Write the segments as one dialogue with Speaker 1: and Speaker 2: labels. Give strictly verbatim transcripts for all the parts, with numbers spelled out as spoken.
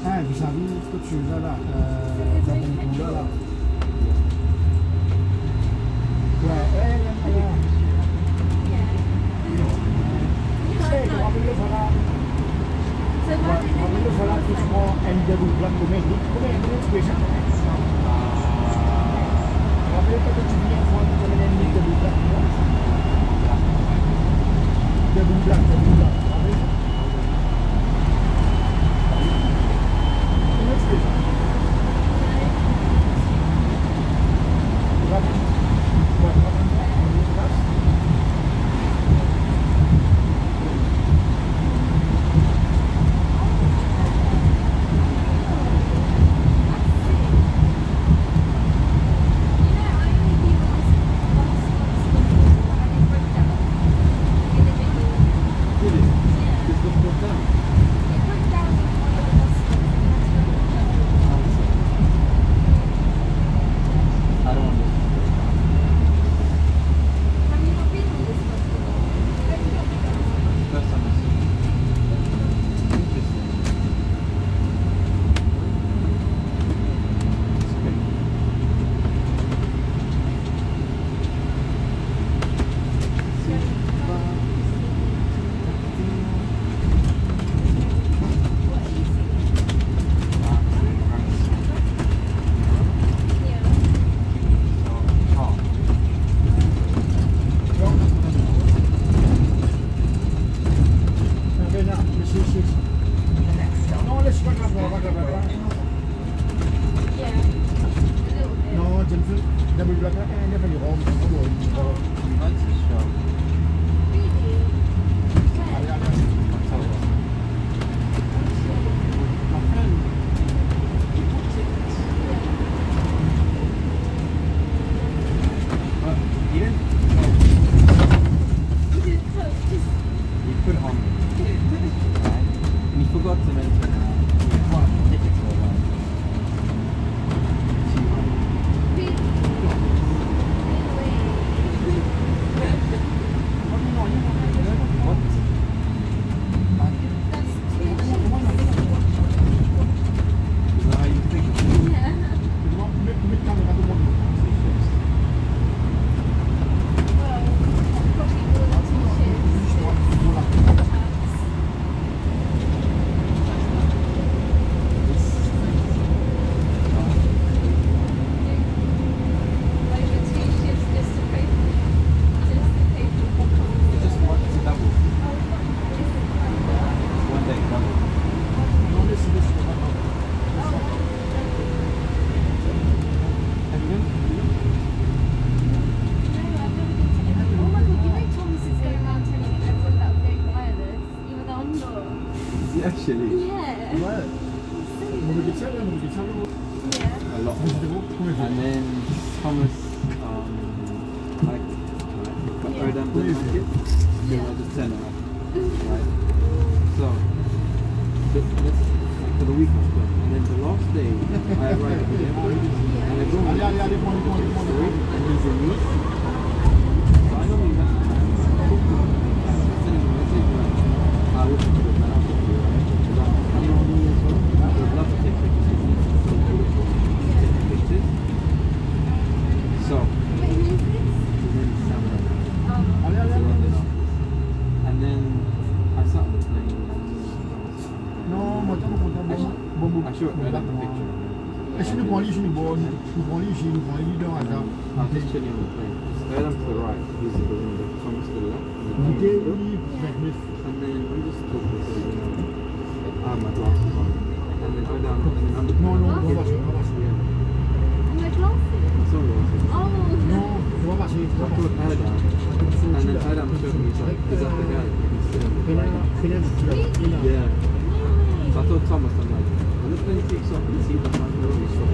Speaker 1: Eh, vis-à-vis tout de suite là, là, euh, dans mon coup là, là. Ouais, eh, là, là. Eh, comment on le fera? Comment on le fera tout ce mois, un début blanc, combien de combien de spécial? Rappelez que tu viens faire combien de début blanc? Début blanc, début blanc.
Speaker 2: Actually.
Speaker 1: Yeah. What?
Speaker 2: Yeah. A lot. And then Thomas, um, like, like heard them the market, they were just ten off. Right? So, this, this, like for the week or so. And then the last day, I arrived at the airport, and I go home, and he's in me. So I normally message him. I send him a message, like, I will put it man up with you, right? You know me as well. I would love to take pictures. It's so beautiful. Take pictures. So, his name is Sam. And then I sat on the plane and
Speaker 1: no,
Speaker 2: I showed her like a picture.
Speaker 1: Actually, the police, the police, the police, the police don't have.
Speaker 2: I was just chilling on the plane. Adam to the right, he's in the window. Thomas to the left. And then I'm just talking to you know. I have my glasses on. And then go down, and then I'm
Speaker 1: no, no, no, no, no,
Speaker 2: yeah.
Speaker 3: My glasses?
Speaker 2: My sunglasses.
Speaker 3: Oh,
Speaker 1: no, no, no,
Speaker 2: so I put Adam, and then Adam showed me, he's like, is that the guy? He's sitting on the right. Yeah. So I told Thomas, I'm like, well, look when he takes off and see the front row and stuff.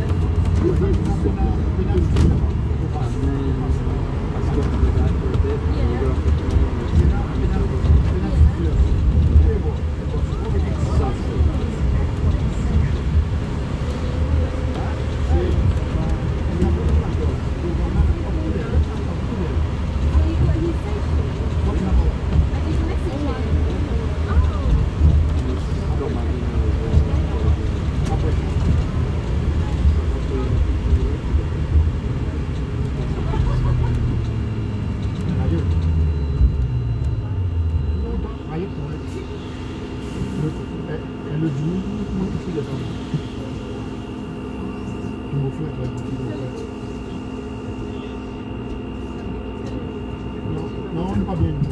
Speaker 2: And then I spoke to the guy for a bit, and we got off the plane, and we met over. So sweet.
Speaker 1: le dîner, moi je suis d'accord. Tu m'as offert la boutique. Non, non, on n'est pas bien.